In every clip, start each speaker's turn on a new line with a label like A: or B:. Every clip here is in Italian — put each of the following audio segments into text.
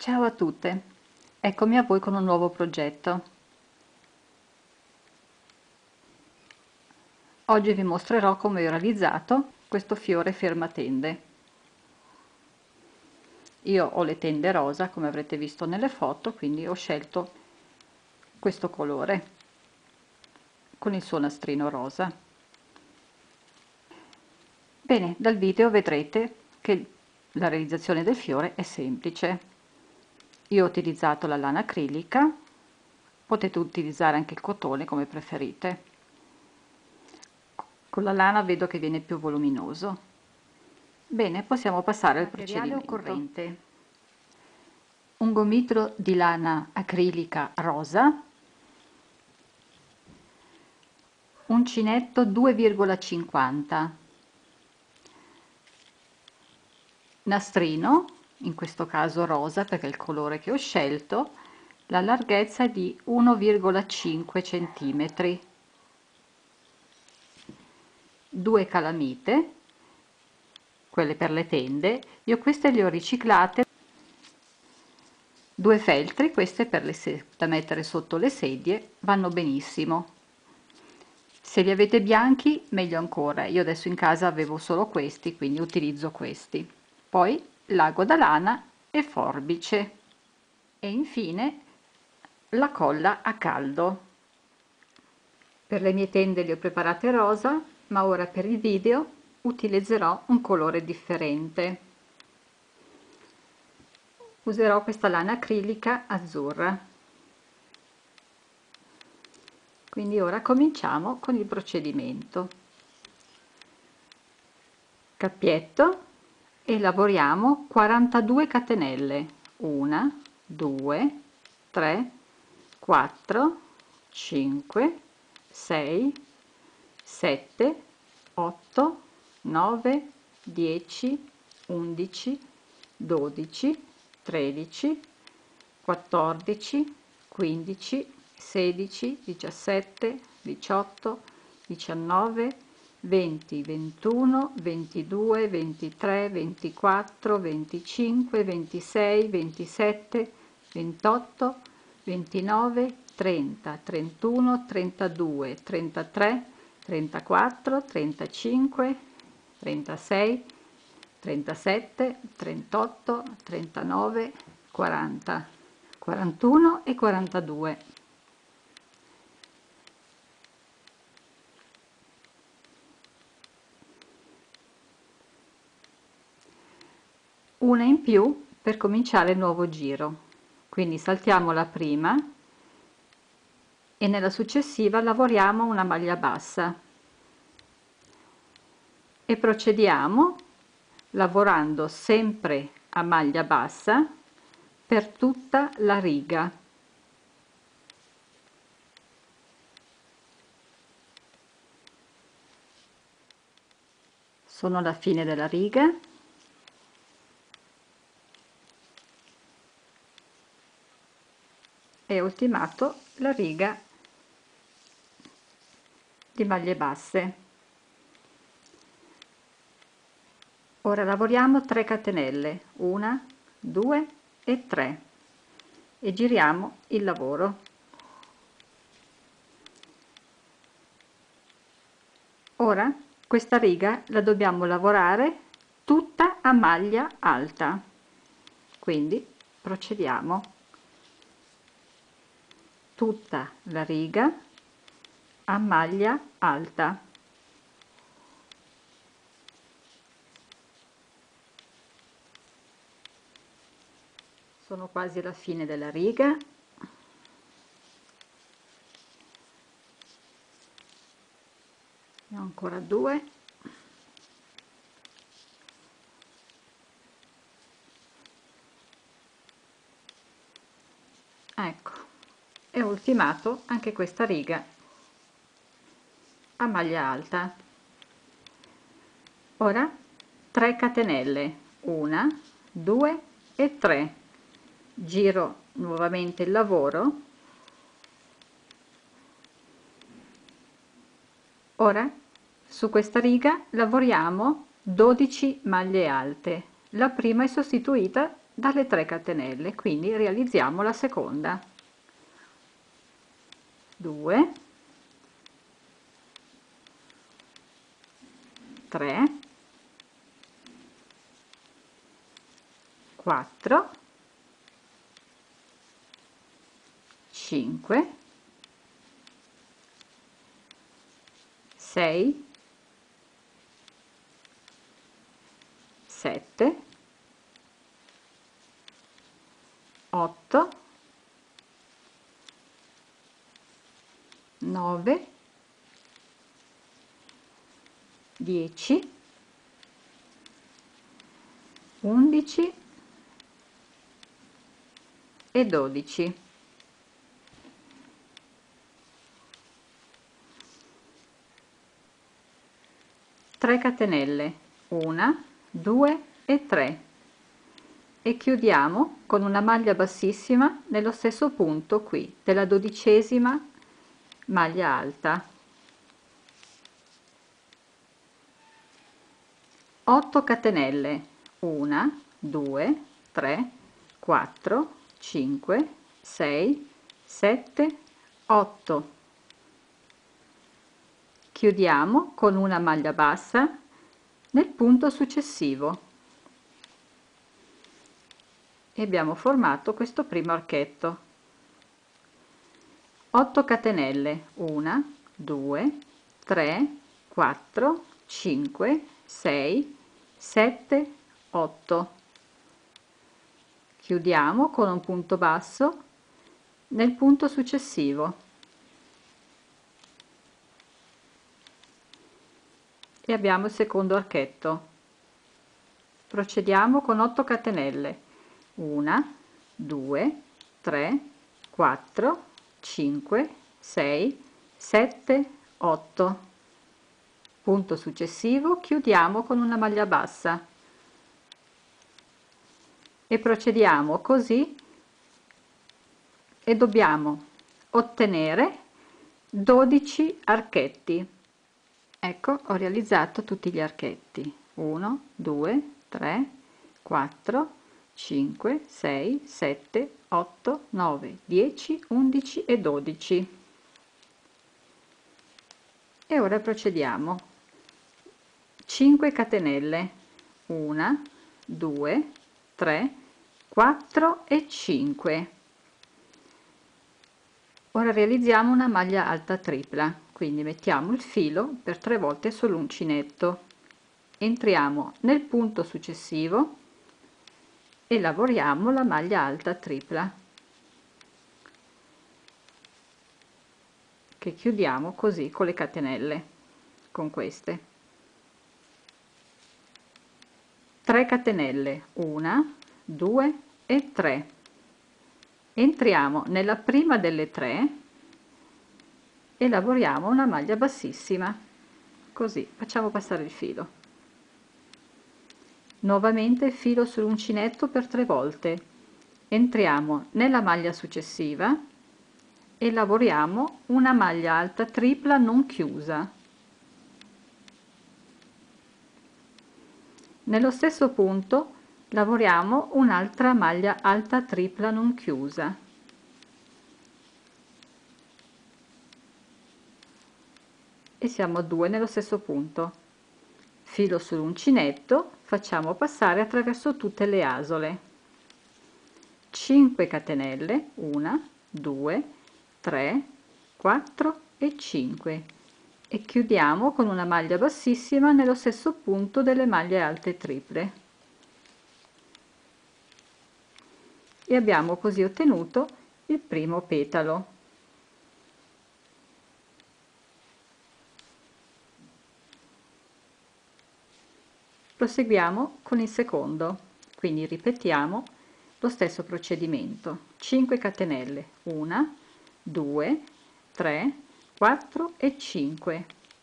A: Ciao a tutte, eccomi a voi con un nuovo progetto. Oggi vi mostrerò come ho realizzato questo fiore fermatende. Io ho le tende rosa, come avrete visto nelle foto, quindi ho scelto questo colore con il suo nastrino rosa. Bene, dal video vedrete che la realizzazione del fiore è semplice. Io ho utilizzato la lana acrilica, potete utilizzare anche il cotone come preferite. Con la lana vedo che viene più voluminoso. Bene, possiamo passare al procedimento. Occorrente: un gomitolo di lana acrilica rosa, uncinetto 2,50, nastrino, in questo caso rosa perché è il colore che ho scelto, la larghezza è di 1,5 cm, due calamite, quelle per le tende. Io queste le ho riciclate, due feltri, queste per da mettere sotto le sedie, vanno benissimo. Se li avete bianchi meglio ancora, io adesso in casa avevo solo questi, quindi utilizzo questi. Poi l'ago da lana e forbice e infine la colla a caldo. Per le mie tende le ho preparate rosa, ma ora per il video utilizzerò un colore differente. Userò questa lana acrilica azzurra. Quindi ora cominciamo con il procedimento. Cappietto e lavoriamo 42 catenelle. 1, 2, 3, 4, 5, 6, 7, 8, 9, 10, 11, 12, 13, 14, 15, 16, 17, 18, 19, 20, 21, 22, 23, 24, 25, 26, 27, 28, 29, 30, 31, 32, 33, 34, 35, 36, 37, 38, 39, 40, 41 e 42. Una in più per cominciare il nuovo giro, quindi saltiamo la prima e nella successiva lavoriamo una maglia bassa e procediamo lavorando sempre a maglia bassa per tutta la riga. Sono alla fine della riga e ho ultimato la riga di maglie basse. Ora lavoriamo 3 catenelle, 1, 2 e 3 e giriamo il lavoro. Ora questa riga la dobbiamo lavorare tutta a maglia alta, quindi procediamo tutta la riga a maglia alta. Sono quasi alla fine della riga. Ne ho ancora 2. Ecco, e ho ultimato anche questa riga a maglia alta. Ora 3 catenelle, 1, 2 e 3. Giro nuovamente il lavoro. Ora su questa riga lavoriamo 12 maglie alte. La prima è sostituita dalle 3 catenelle, quindi realizziamo la seconda. 2, 3, 4, 5, 6, 7, 8, 9, 10, 11 e 12. Tre catenelle, 1, 2 e 3, e chiudiamo con una maglia bassissima nello stesso punto qui della 12ª maglia alta. 8 catenelle, 1, 2, 3, 4, 5, 6, 7, 8. Chiudiamo con una maglia bassa nel punto successivo e abbiamo formato questo primo archetto. 8 catenelle, 1, 2, 3, 4, 5, 6, 7, 8. Chiudiamo con un punto basso nel punto successivo e abbiamo il secondo archetto. Procediamo con 8 catenelle, 1, 2, 3, 4, 5, 6, 7, 8. Punto successivo, chiudiamo con una maglia bassa e procediamo così e dobbiamo ottenere 12 archetti. Ecco, ho realizzato tutti gli archetti. 1, 2, 3, 4, 5, 6, 7, 8, 9, 10, 11 e 12. E ora procediamo. 5 catenelle, 1, 2, 3, 4 e 5. Ora realizziamo una maglia alta tripla, quindi mettiamo il filo per 3 volte sull'uncinetto, entriamo nel punto successivo e lavoriamo la maglia alta tripla, che chiudiamo così con le catenelle, con queste. 3 catenelle, 1, 2 e 3. Entriamo nella prima delle 3 e lavoriamo una maglia bassissima, così facciamo passare il filo. Nuovamente filo sull'uncinetto per 3 volte, entriamo nella maglia successiva e lavoriamo una maglia alta tripla non chiusa. Nello stesso punto lavoriamo un'altra maglia alta tripla non chiusa. E siamo a 2 nello stesso punto. Filo sull'uncinetto, facciamo passare attraverso tutte le asole. 5 catenelle, 1, 2, 3, 4 e 5 e chiudiamo con una maglia bassissima nello stesso punto delle maglie alte triple. E abbiamo così ottenuto il primo petalo. Proseguiamo con il secondo, quindi ripetiamo lo stesso procedimento. 5 catenelle, 1, 2, 3, 4 e 5.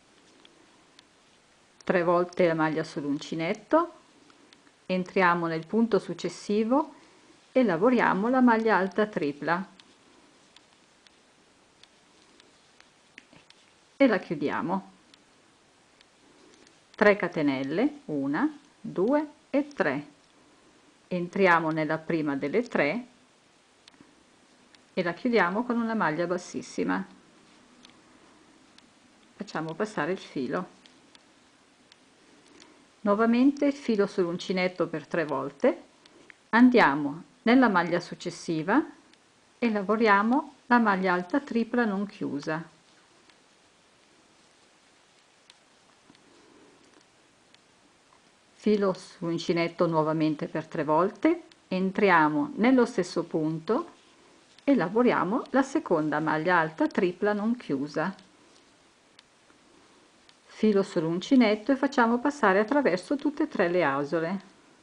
A: 3 volte la maglia sull'uncinetto, entriamo nel punto successivo e lavoriamo la maglia alta tripla e la chiudiamo. 3 catenelle, 1, 2 e 3. entriamo nella prima delle tre e la chiudiamo con una maglia bassissima, facciamo passare il filo, nuovamente filo sull'uncinetto per 3 volte, andiamo nella maglia successiva e lavoriamo la maglia alta tripla non chiusa, filo sull'uncinetto nuovamente per 3 volte, entriamo nello stesso punto e lavoriamo la seconda maglia alta tripla non chiusa, filo sull'uncinetto e facciamo passare attraverso tutte e tre le asole,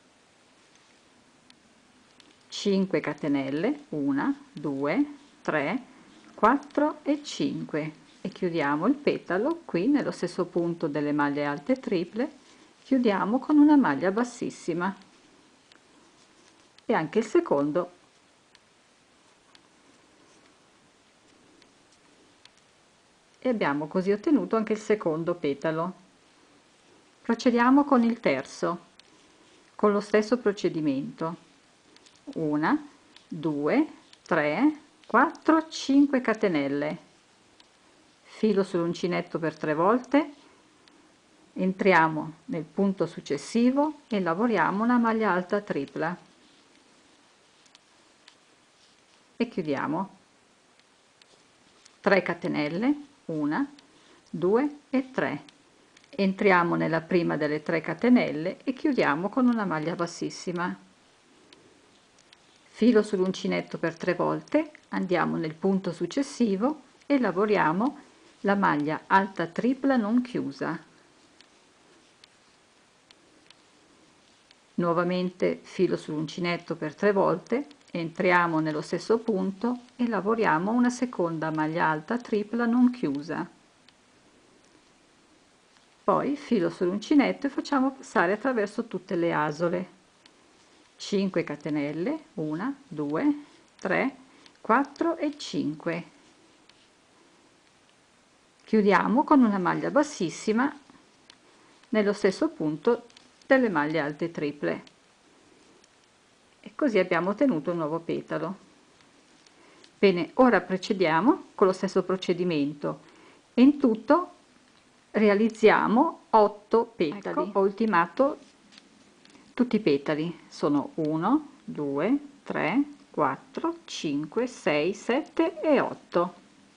A: 5 catenelle, 1 2 3 4 e 5 e chiudiamo il petalo qui nello stesso punto delle maglie alte triple, chiudiamo con una maglia bassissima e anche il secondo e abbiamo così ottenuto anche il secondo petalo. Procediamo con il terzo con lo stesso procedimento, 1 2 3 4 5 catenelle, filo sull'uncinetto per 3 volte, entriamo nel punto successivo e lavoriamo una maglia alta tripla e chiudiamo, 3 catenelle, 1 2 e 3, entriamo nella prima delle 3 catenelle e chiudiamo con una maglia bassissima, filo sull'uncinetto per 3 volte, andiamo nel punto successivo e lavoriamo la maglia alta tripla non chiusa, nuovamente filo sull'uncinetto per 3 volte, entriamo nello stesso punto e lavoriamo una seconda maglia alta tripla non chiusa, poi filo sull'uncinetto e facciamo passare attraverso tutte le asole, 5 catenelle, 1 2 3 4 e 5, chiudiamo con una maglia bassissima nello stesso punto delle maglie alte triple e così abbiamo ottenuto un nuovo petalo. Bene, ora procediamo con lo stesso procedimento e in tutto realizziamo 8 petali. Ecco, ho ultimato tutti i petali, sono 1 2 3 4 5 6 7 e 8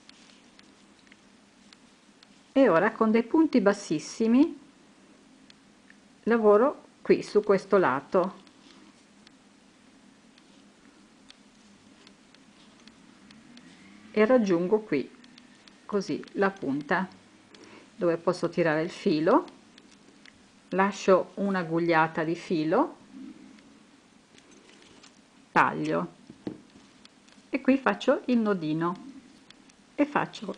A: e ora con dei punti bassissimi lavoro qui su questo lato e raggiungo qui così la punta dove posso tirare il filo, lascio una gugliata di filo, taglio e qui faccio il nodino e faccio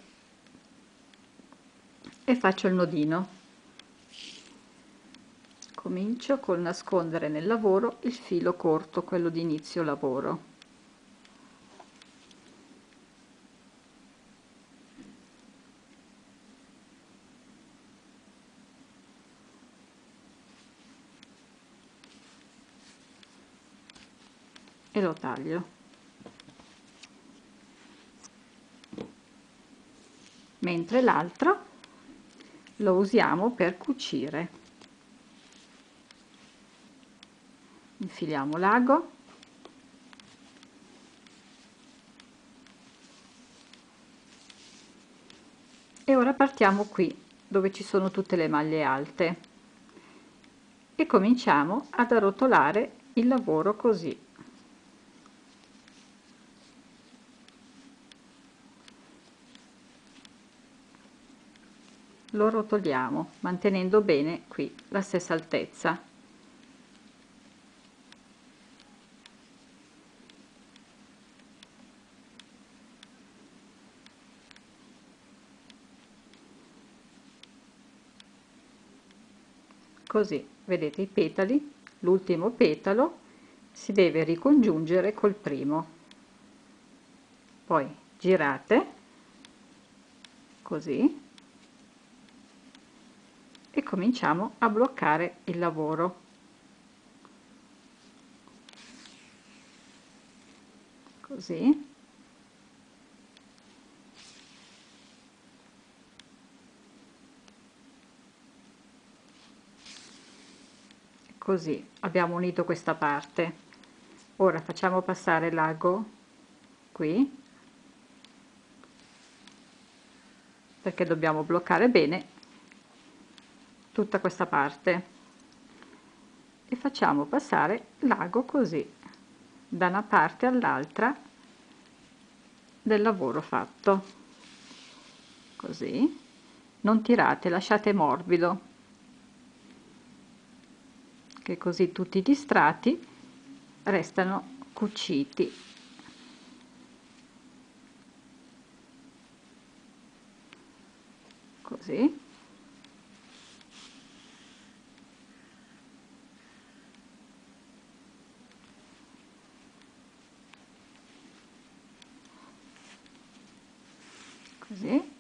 A: il nodino, comincio col nascondere nel lavoro il filo corto, quello di inizio lavoro, e lo taglio, mentre l'altro lo usiamo per cucire. Infiliamo l'ago e ora partiamo qui dove ci sono tutte le maglie alte e cominciamo ad arrotolare il lavoro così. Lo rotoliamo mantenendo bene qui la stessa altezza. Così vedete i petali, l'ultimo petalo si deve ricongiungere col primo, poi girate così e cominciamo a bloccare il lavoro. così. Così abbiamo unito questa parte. Ora facciamo passare l'ago qui, perché dobbiamo bloccare bene tutta questa parte, e facciamo passare l'ago così da una parte all'altra del lavoro fatto, così. Non tirate, lasciate morbido, che così tutti gli strati restano cuciti. Così. Così.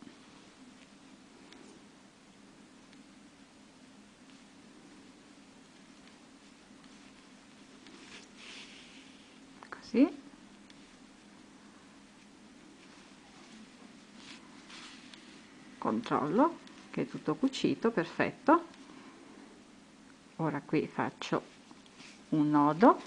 A: Così. Controllo che è tutto cucito, perfetto. Ora qui faccio un nodo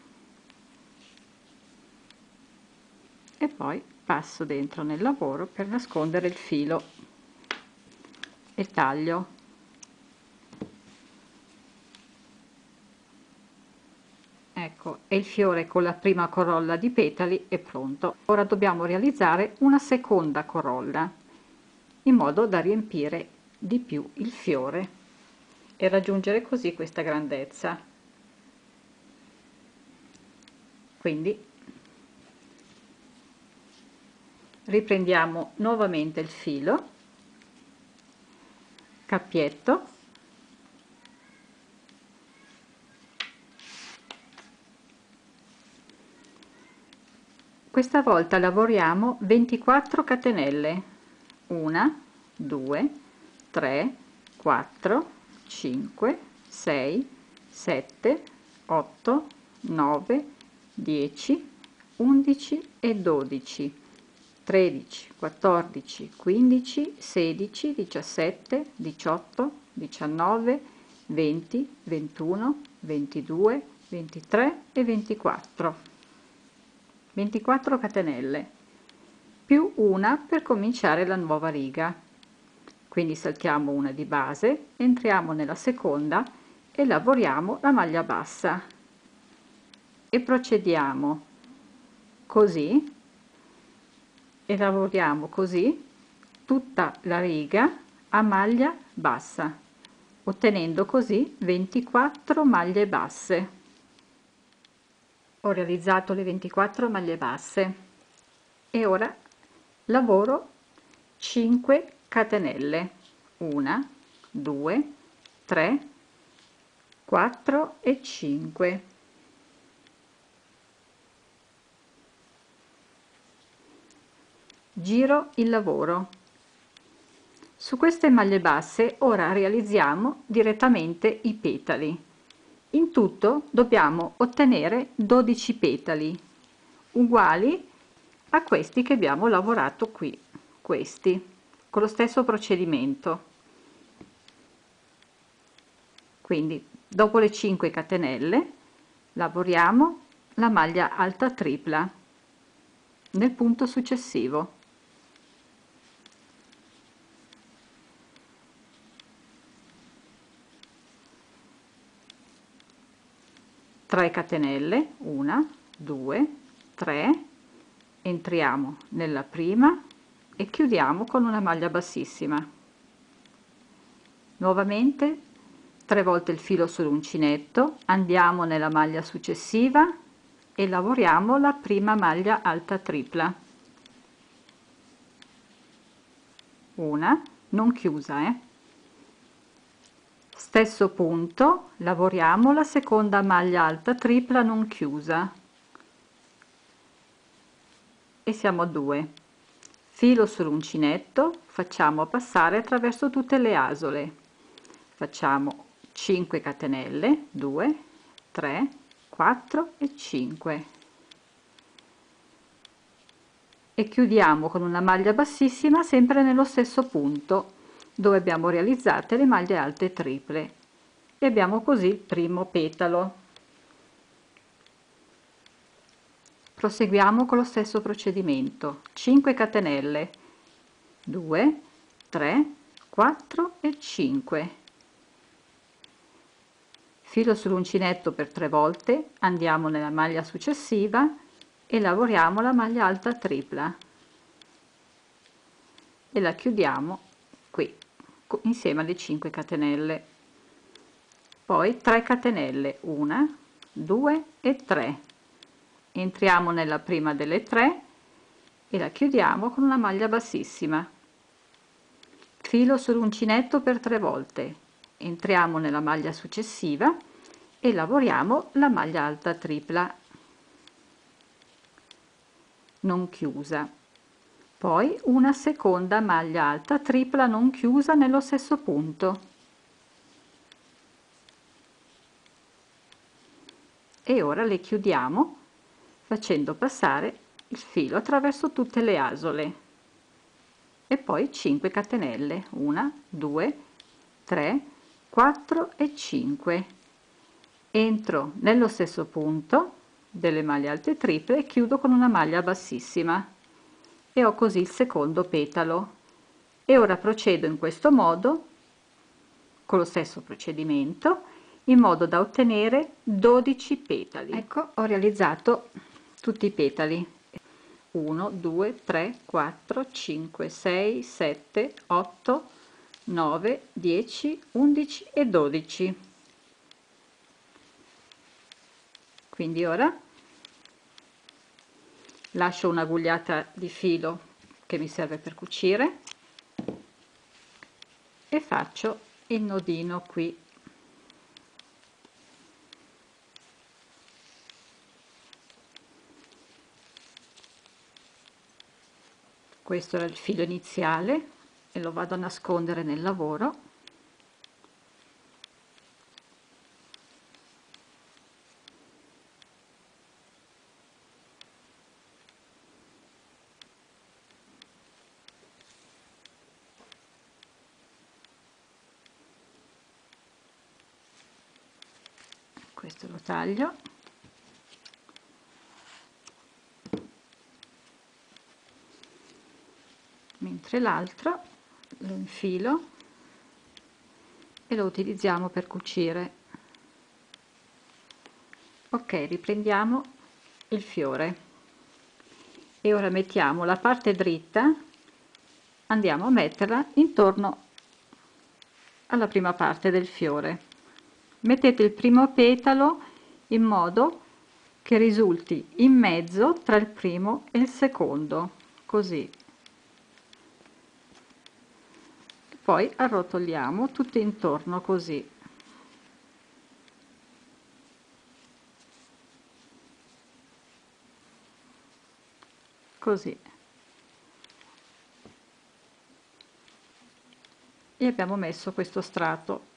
A: e poi passo dentro nel lavoro per nascondere il filo e taglio. Ecco, e il fiore con la prima corolla di petali è pronto. Ora dobbiamo realizzare una seconda corolla in modo da riempire di più il fiore e raggiungere così questa grandezza. Quindi riprendiamo nuovamente il filo, cappietto, questa volta lavoriamo 24 catenelle, 1 2 3 4 5 6 7 8 9 10 11 e 12 13 14 15 16 17 18 19 20 21 22 23 e 24 catenelle più una per cominciare la nuova riga. Quindi saltiamo una di base, entriamo nella seconda e lavoriamo la maglia bassa e procediamo così e lavoriamo così tutta la riga a maglia bassa, ottenendo così 24 maglie basse. Ho realizzato le 24 maglie basse e ora lavoro 5 catenelle, 1 2 3 4 e 5. Giro il lavoro. Su queste maglie basse ora realizziamo direttamente i petali. In tutto dobbiamo ottenere 12 petali uguali a questi che abbiamo lavorato qui, questi, con lo stesso procedimento. Quindi dopo le 5 catenelle lavoriamo la maglia alta tripla nel punto successivo. 3 catenelle, 1 2 3, entriamo nella prima e chiudiamo con una maglia bassissima. Nuovamente 3 volte il filo sull'uncinetto, andiamo nella maglia successiva e lavoriamo la prima maglia alta tripla, una non chiusa, stesso punto lavoriamo la seconda maglia alta tripla non chiusa e siamo a 2, filo sull'uncinetto, facciamo passare attraverso tutte le asole, facciamo 5 catenelle, 2 3 4 e 5, e chiudiamo con una maglia bassissima sempre nello stesso punto dove abbiamo realizzate le maglie alte triple e abbiamo così il primo petalo. Proseguiamo con lo stesso procedimento: 5 catenelle, 2, 3, 4 e 5. Filo sull'uncinetto per 3 volte, andiamo nella maglia successiva e lavoriamo la maglia alta tripla e la chiudiamo qui insieme alle 5 catenelle. Poi 3 catenelle, 1, 2 e 3. Entriamo nella prima delle 3 e la chiudiamo con una maglia bassissima. Filo sull'uncinetto per 3 volte, entriamo nella maglia successiva e lavoriamo la maglia alta tripla non chiusa, poi una seconda maglia alta tripla non chiusa nello stesso punto e ora le chiudiamo facendo passare il filo attraverso tutte le asole e poi 5 catenelle, 1, 2, 3, 4 e 5. Entro nello stesso punto delle maglie alte triple e chiudo con una maglia bassissima e ho così il secondo petalo. E ora procedo in questo modo con lo stesso procedimento in modo da ottenere 12 petali. Ecco, ho realizzato tutti i petali: 1, 2, 3, 4, 5, 6, 7, 8, 9, 10, 11 e 12. Quindi ora lascio un'agugliata di filo che mi serve per cucire e faccio il nodino qui. Questo era il filo iniziale e lo vado a nascondere nel lavoro. Questo lo taglio. Mentre l'altro lo infilo e lo utilizziamo per cucire. Ok, riprendiamo il fiore e ora mettiamo la parte dritta, andiamo a metterla intorno alla prima parte del fiore. Mettete il primo petalo in modo che risulti in mezzo tra il primo e il secondo, così. Poi arrotoliamo tutto intorno così. Così. E abbiamo messo questo strato.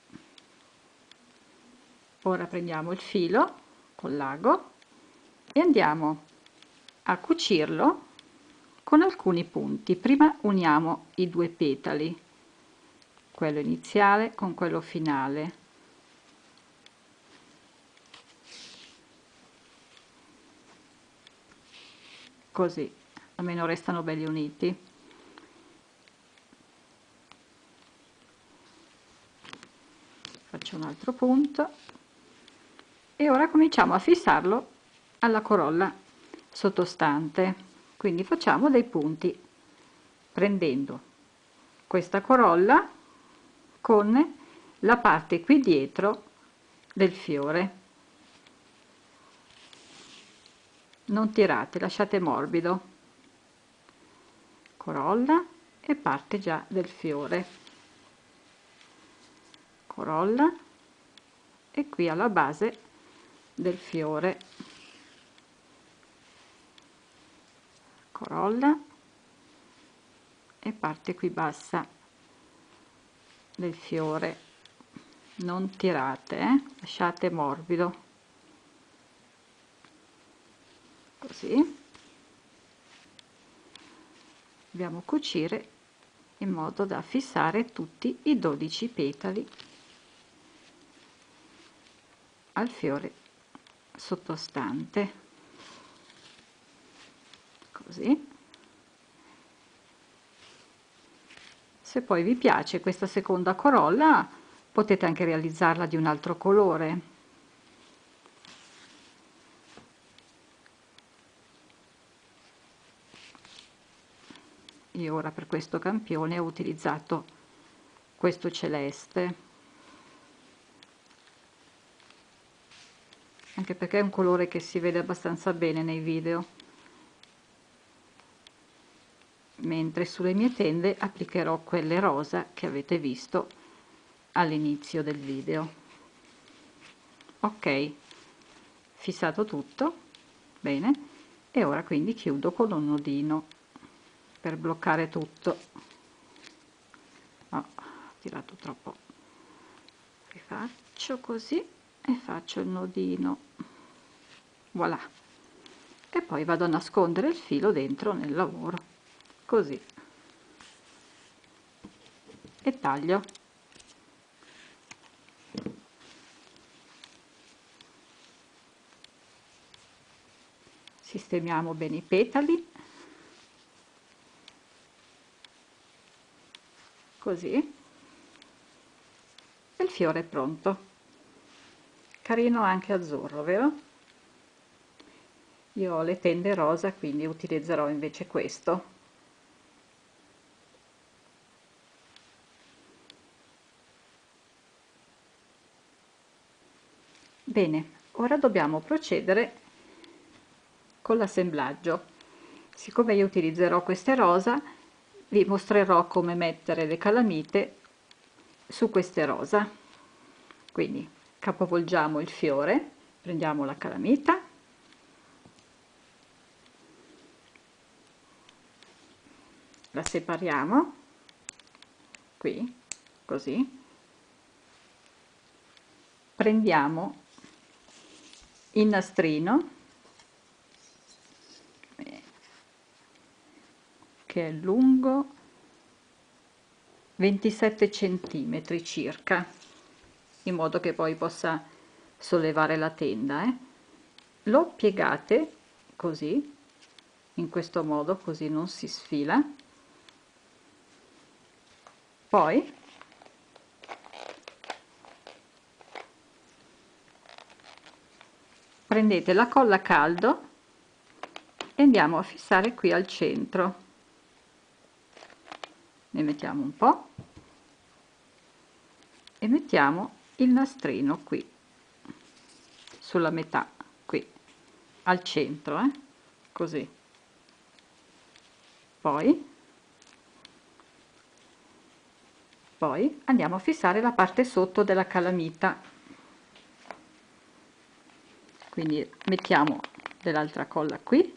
A: Ora prendiamo il filo con l'ago e andiamo a cucirlo con alcuni punti. Prima uniamo i due petali, quello iniziale con quello finale. Così, almeno restano belli uniti. Faccio un altro punto e ora cominciamo a fissarlo alla corolla sottostante. Quindi facciamo dei punti prendendo questa corolla con la parte qui dietro del fiore. Non tirate, lasciate morbido. Corolla e parte già del fiore. Corolla e qui alla base del fiore. Corolla e parte qui bassa del fiore. Non tirate, lasciate morbido, così. dobbiamo cucire in modo da fissare tutti i 12 petali al fiore sottostante, così. Se poi vi piace questa seconda corolla potete anche realizzarla di un altro colore. Io ora per questo campione ho utilizzato questo celeste, anche perché è un colore che si vede abbastanza bene nei video, mentre sulle mie tende applicherò quelle rosa che avete visto all'inizio del video. Ok, fissato tutto bene, e ora quindi chiudo con un nodino per bloccare tutto. Ho tirato troppo, rifaccio così e faccio il nodino, voilà, e poi vado a nascondere il filo dentro nel lavoro, così, e taglio. Sistemiamo bene i petali, così, e il fiore è pronto. Carino anche azzurro, vero? Io ho le tende rosa, quindi utilizzerò invece questo. Bene, ora dobbiamo procedere con l'assemblaggio. Siccome io utilizzerò queste rosa, vi mostrerò come mettere le calamite su queste rosa. Quindi capovolgiamo il fiore, prendiamo la calamita, la separiamo qui, così, prendiamo il nastrino che è lungo 27 centimetri circa, in modo che poi possa sollevare la tenda, Lo piegate così, in questo modo, così non si sfila. Poi prendete la colla a caldo e andiamo a fissare qui al centro. Ne mettiamo un po' e mettiamo il nastrino qui, sulla metà, qui, al centro, così. Poi andiamo a fissare la parte sotto della calamita. Quindi mettiamo dell'altra colla qui,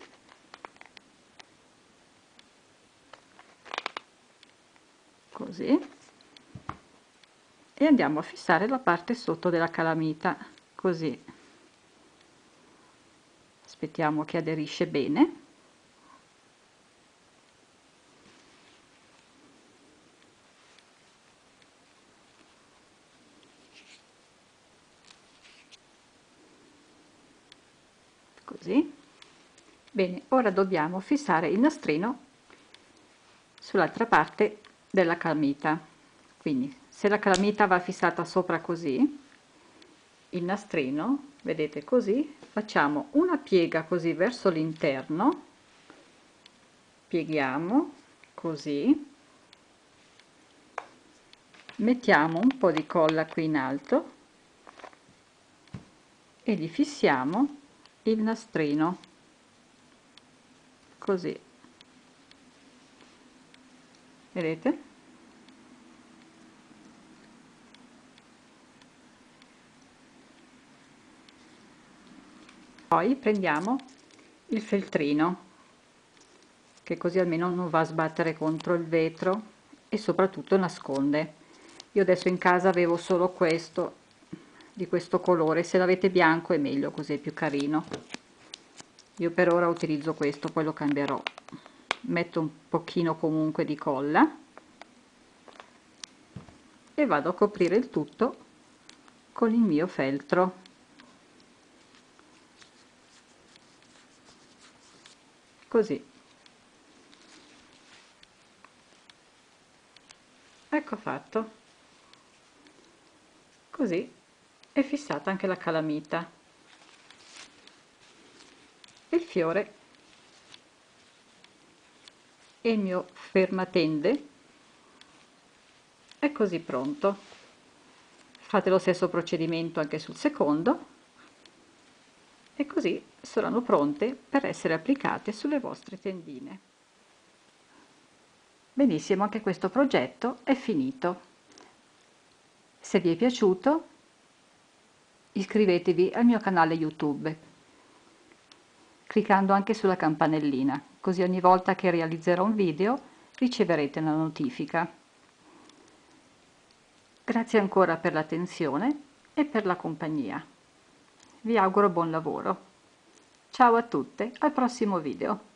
A: così, e andiamo a fissare la parte sotto della calamita, così. Aspettiamo che aderisce bene. Così. Bene, ora dobbiamo fissare il nastrino sull'altra parte della calamita. Quindi se la calamita va fissata sopra così, il nastrino, vedete così, facciamo una piega così verso l'interno, pieghiamo così, mettiamo un po' di colla qui in alto e gli fissiamo il nastrino così, vedete? Poi prendiamo il feltrino, che così almeno non va a sbattere contro il vetro e soprattutto nasconde. Io adesso in casa avevo solo questo, di questo colore, se l'avete bianco è meglio, così è più carino. Io per ora utilizzo questo, poi lo cambierò. metto un pochino comunque di colla e vado a coprire il tutto con il mio feltro, così. Ecco fatto. Così è fissata anche la calamita. Il fiore e il mio fermatende è così pronto. Fate lo stesso procedimento anche sul secondo e così saranno pronte per essere applicate sulle vostre tendine. Benissimo, anche questo progetto è finito. Se vi è piaciuto, iscrivetevi al mio canale YouTube, cliccando anche sulla campanellina, così ogni volta che realizzerò un video riceverete una notifica. Grazie ancora per l'attenzione e per la compagnia. Vi auguro buon lavoro. Ciao a tutte, al prossimo video.